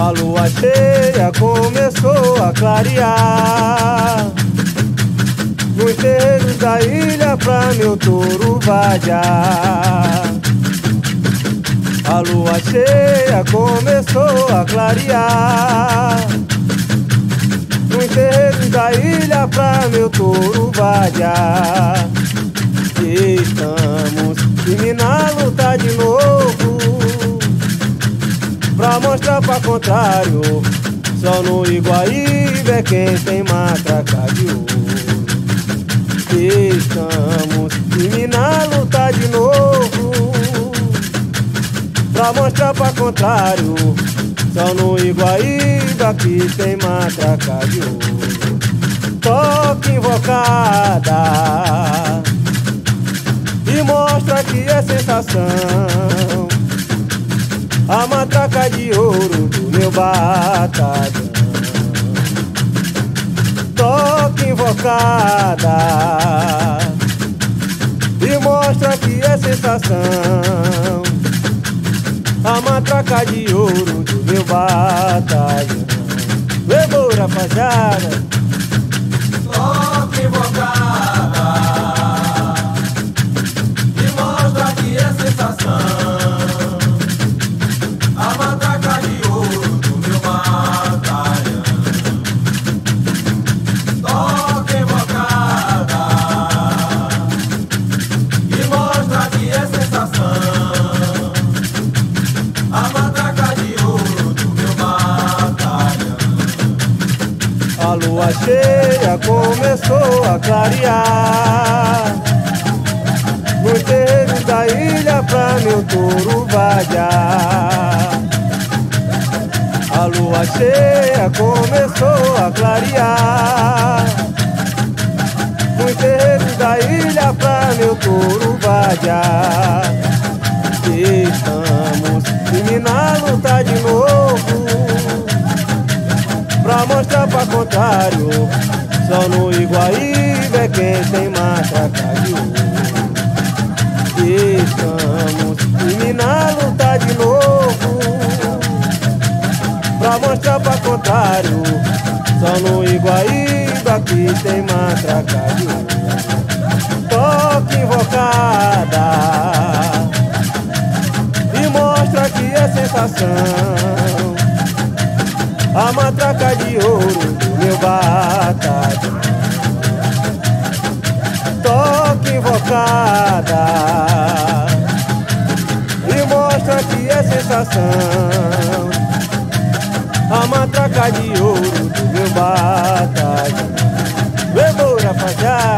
A lua cheia começou a clarear nos terreiros da ilha pra meu touro vadiar. A lua cheia começou a clarear nos terreiros da ilha pra meu touro vadiar. Estamos firmes na luta de novo, pra mostrar pra contrário, só no Iguaíba é quem tem matraca de ouro. Estamos firmes na luta de novo, pra mostrar pra contrário, só no Iguaíba que tem matraca de ouro. Toca invocada e mostra que é sensação, a matraca de ouro do meu batalhão. Toca invocada e mostra que é sensação, a matraca de ouro do meu batalhão. Levou, rapaziada. Toca invocada e mostra que é sensação, a matraca de ouro do meu batalhão. Toca invocada e mostra que é sensação, a matraca de ouro do meu batalhão. A lua cheia começou a clarear nos terreiros da ilha pra meu touro vadiar. A lua cheia começou a clarear nos terreiros da ilha pra meu touro vadiar. Estamos firmes na luta de novo, pra mostrar pra contrário, só no Iguaíba é quem tem matraca de ouro. Estamos firmes na luta de novo, pra mostrar pra contrário, só no Iguaíba que tem matraca de ouro. Toca invocada e mostra que é sensação, a matraca de ouro do meu batalhão. Toca invocada e mostra que é sensação, a matraca de ouro do meu batalhão. Levou, rapaziada.